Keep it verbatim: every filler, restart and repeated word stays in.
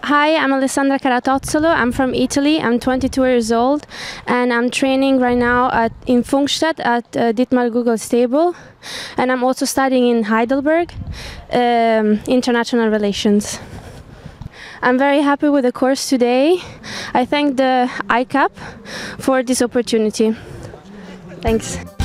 Hi, I'm Alessandra Caratozzolo. I'm from Italy. I'm twenty-two years old, and I'm training right now at, in Funkstadt at uh, Dietmar Google Stable, and I'm also studying in Heidelberg, um, International Relations. I'm very happy with the course today. I thank the I C U P for this opportunity. Thanks.